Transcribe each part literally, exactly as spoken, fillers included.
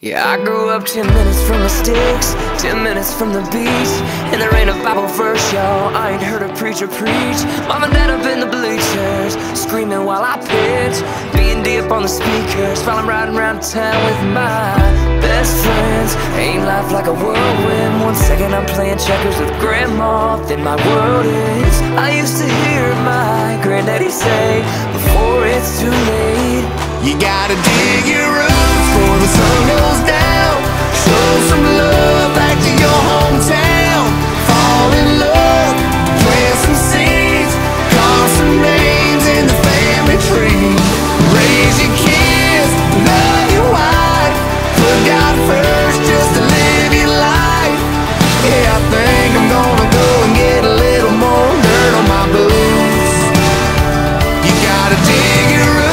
Yeah, I grew up ten minutes from the sticks, ten minutes from the beach, and there ain't a Bible verse, y'all, I ain't heard a preacher preach. Mom and dad up in the bleachers, screaming while I pitch, B and D up on the speakers, while I'm riding around town with my best friends. Ain't life like a whirlwind? One second I'm playing checkers with grandma, then my world is. I used to hear my granddaddy say, before it's too late, you gotta dig your roots before the sun goes down. Show some love back to your hometown. Fall in love, plant some seeds, carve some names in the family tree. Raise your kids, love your wife, put God first just to live your life. Yeah, I think I'm gonna go and get a little more dirt on my boots. You gotta dig your roots.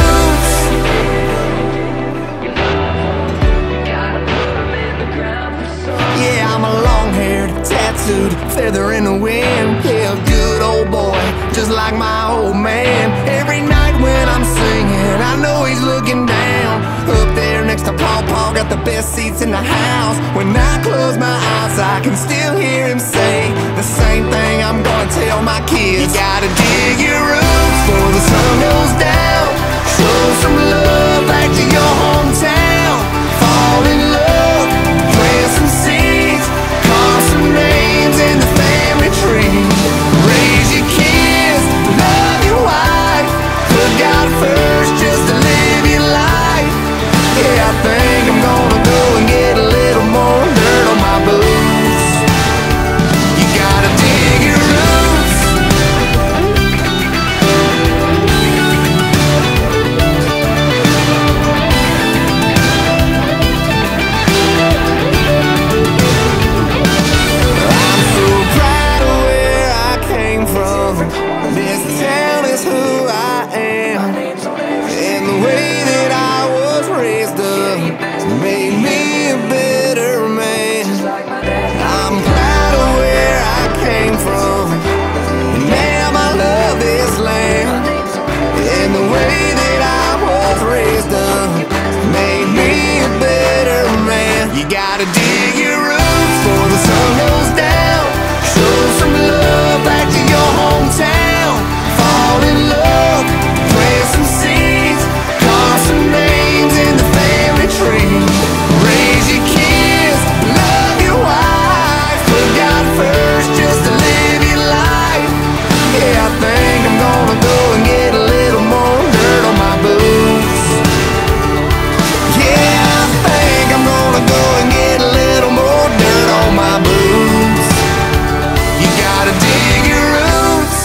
Yeah, I'm a long-haired, tattooed feather in the wind. Yeah, a good old boy, just like my old man. Every night when I'm singing, I know he's looking down. Up there next to Paw Paw, got the best seats in the house. When I close my eyes, I can still hear him say the same thing I'm gonna tell my kids. You gotta dig your roots before the sun goes down. Show some love back to your hometown. Fall in love, plant some seeds, carve some names in the family tree. Raise your kids, love your wife, put God first just to live your life. Yeah, I think I'm gonna go and get a little more dirt on my boots. You gotta dig your roots. I'm so proud of where I came from. This town is who I am, and the way that I was raised up made me a better man. I'm proud of where I came from, and now I love this land. And the way that I was raised up made me a better man. You gotta dig your roots before the sun goes down. Show some love back to your hometown. Fall in love, plant some seeds, carve some names in the family tree. Raise your kids, love your wife, put God first just to live your life. Yeah, I think I'm gonna go and get a little more dirt on my boots. Yeah, I think I'm gonna go and get a little more dirt on my boots. You gotta dig your roots.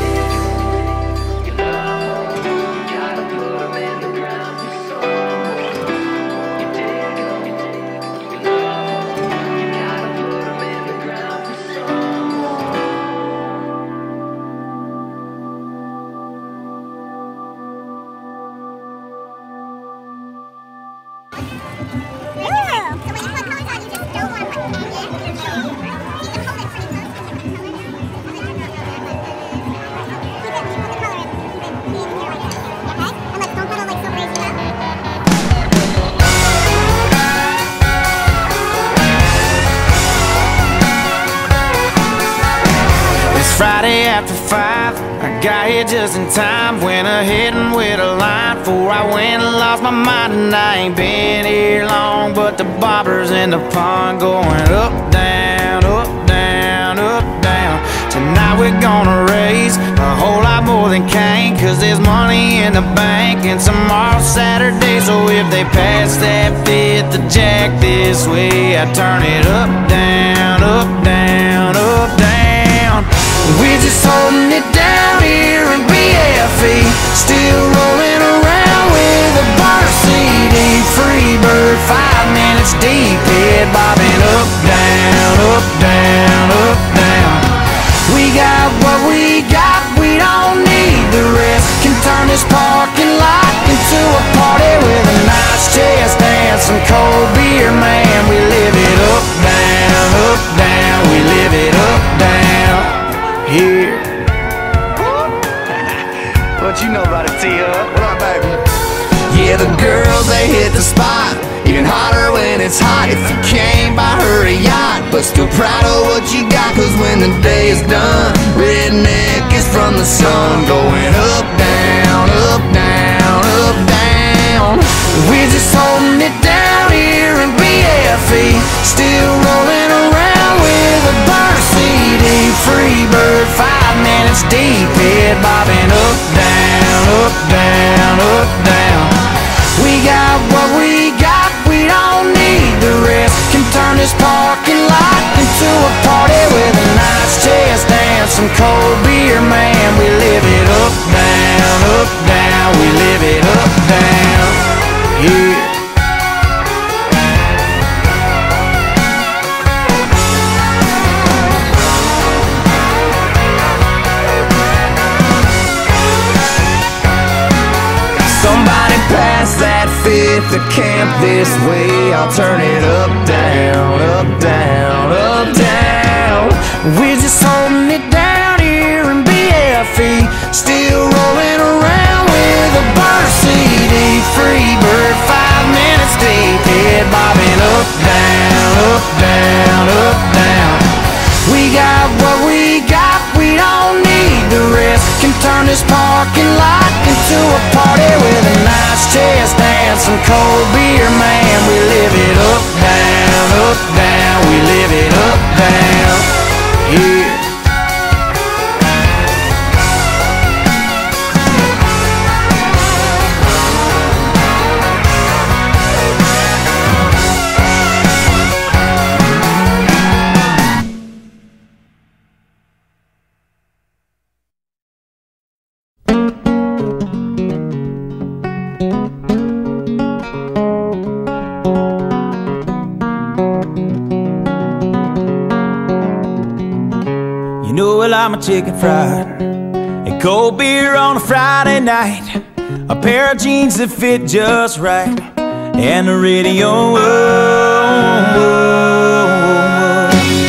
Friday after five, I got here just in time. Went ahead and with a line before I went and lost my mind. And I ain't been here long, but the bobbers in the pond going up, down, up, down, up, down. Tonight we're gonna raise a whole lot more than Cain, cause there's money in the bank and tomorrow's Saturday. So if they pass that fifth to Jack this way, I turn it up, down, up, down, up, down. We're just holding it down here in B F E, still rolling around with a bar C D. Free bird, five minutes deep, head bobbing up, down, up, down, up, down. We got what we got, we don't need the rest. Can turn this parking lot into a party with a nice chest and some cold beer, man. We live it up, down, up, down. We live it up, down here. What you know about it, T-Hub? What up, baby? Yeah, the girls, they hit the spot, even hotter when it's hot if you came by her a yacht. But still proud of what you got, cause when the day is done, redneck is from the sun. Going up, down, up, down, up, down. We're just holding it down here in B F E. Still rolling around with a burn C D. Free bird, five minutes deep. Head bobbing up, down, up, down, up, down. We got what we got, we don't need the rest. Can turn this parking lot into a party with a nice chest and some cold beer, man. We live it up, down, up, down. We live it up, down, yeah. Somebody pass that fifth to camp this way. I'll turn it up, down, up, down, up, down. We're just holding it down here in B F E. Still rolling around with a burn C D. Free bird, five minutes deep. Head bobbing up, down, up, down, up, down. We got what we got, we don't need the rest. Can turn this parking lot into a party with a nice chest and some cold beer, man. We live it up, down, up, down. We live it up, down, yeah. You know well I'm a chicken fried, a cold beer on a Friday night, a pair of jeans that fit just right, and the radio. Oh, oh, oh.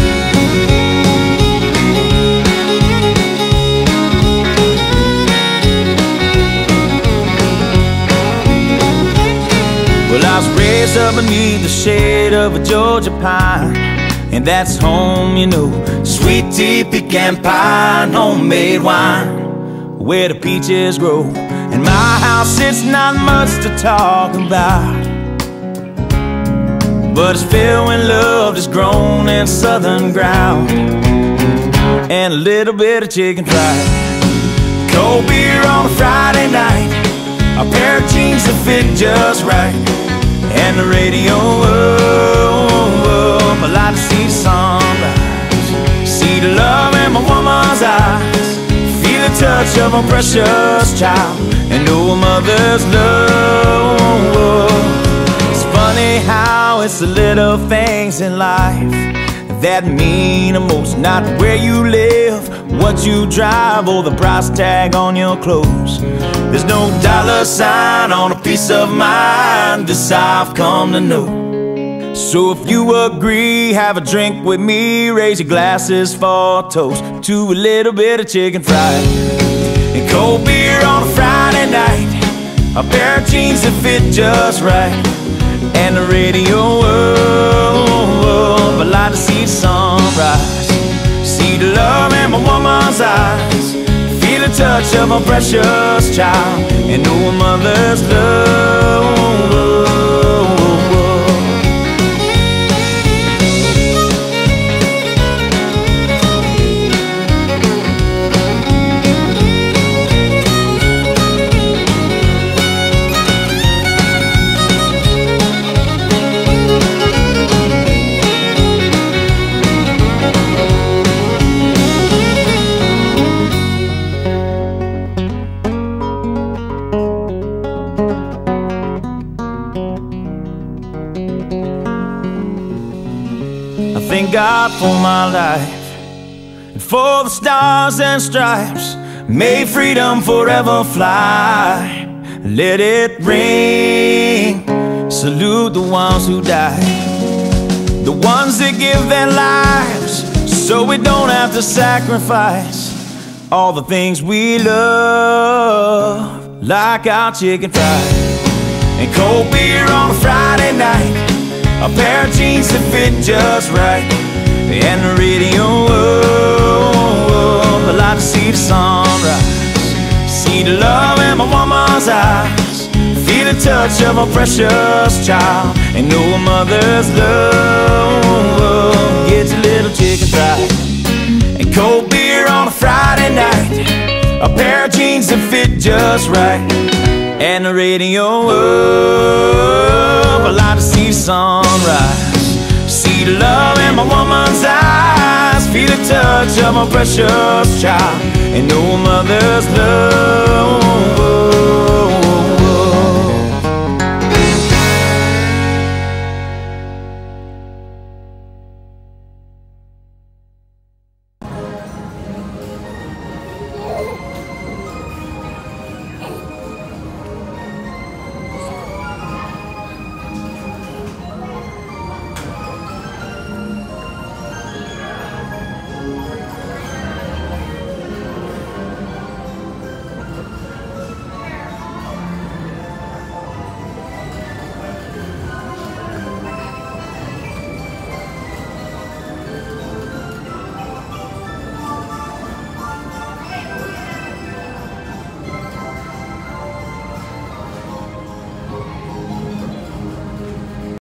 Well, I was raised up beneath the shade of a Georgia pine, and that's home, you know. Sweet tea, pecan pie, and homemade wine, where the peaches grow. In my house it's not much to talk about, but it's filled with love that's grown in southern ground, and a little bit of chicken fried. Cold beer on a Friday night, a pair of jeans that fit just right, and the radio up. I like to see the sunrise, see the love in my woman's eyes, feel the touch of a precious child, and know a mother's love. It's funny how it's the little things in life that mean the most. Not where you live, what you drive, or the price tag on your clothes. There's no dollar sign on a peace of mind, this I've come to know. So if you agree, have a drink with me, raise your glasses for a toast to a little bit of chicken fried, and cold beer on a Friday night, a pair of jeans that fit just right, and the radio up. I like to see the sunrise, see the love in my woman's eyes, feel the touch of a precious child, and know a mother's love. Thank God for my life, and for the stars and stripes. May freedom forever fly, let it ring. Salute the ones who died, the ones that give their lives, so we don't have to sacrifice all the things we love, like our chicken fried, and cold beer on a Friday night, a pair of jeans that fit just right, and the radio. Oh, I like to see the sunrise, see the love in my woman's eyes, feel the touch of a precious child, and know a mother's love gets a little chicken fried and cold beer on a Friday night, a pair of jeans that fit just right, and the radio up. I like to see the sunrise, see the love in my woman's eyes, feel the touch of my precious child, and know a mother's love